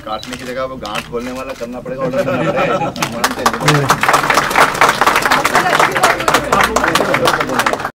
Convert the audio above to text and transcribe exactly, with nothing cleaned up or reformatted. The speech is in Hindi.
काटने की जगह वो गांठ खोलने वाला करना पड़ेगा, ऑर्डर करना पड़ेगा। मानते नहीं।